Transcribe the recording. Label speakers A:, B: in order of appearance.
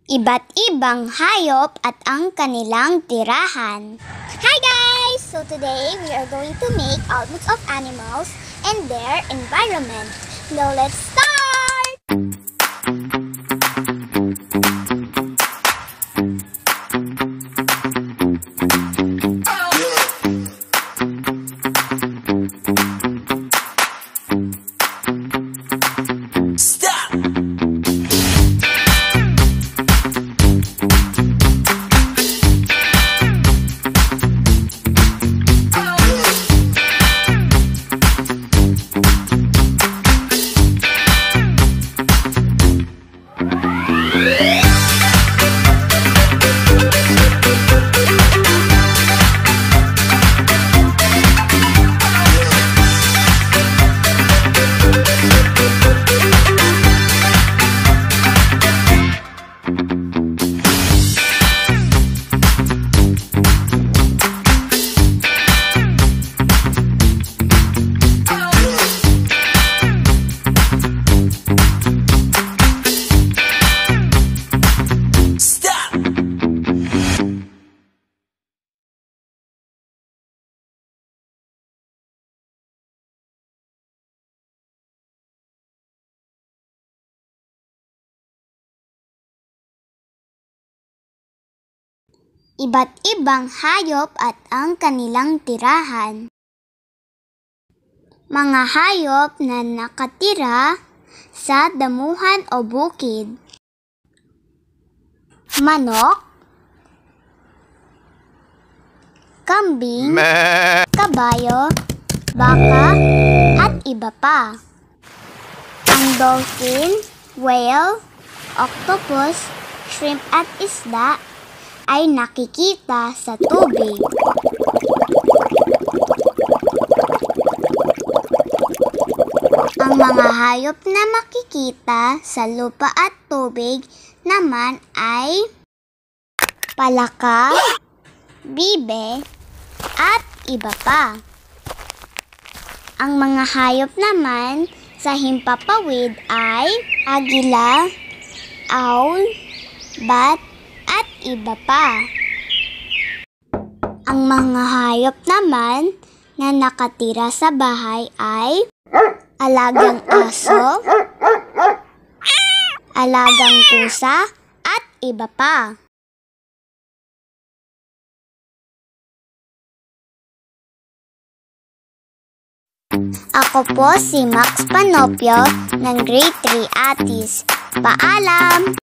A: Iba't ibang hayop at ang kanilang tirahan. Hi guys! So today we are going to make albums of animals and their environment. Now let's start! Iba't ibang hayop at ang kanilang tirahan. Mga hayop na nakatira sa damuhan o bukid. Manok, kambing, kabayo, baka, at iba pa. Ang dolphin, whale, octopus, shrimp at isda ay nakikita sa tubig. Ang mga hayop na makikita sa lupa at tubig naman ay palaka, bibe, at iba pa. Ang mga hayop naman sa himpapawid ay agila, owl, bat, at iba pa. Ang mga hayop naman na nakatira sa bahay ay alagang aso, alagang pusa, at iba pa. Ako po si Max Panopio ng Grade 3 Atis. Paalam!